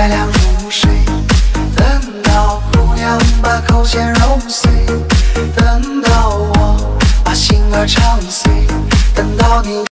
月亮入睡，等到姑娘把口弦揉碎，等到我把心儿唱碎，等到你。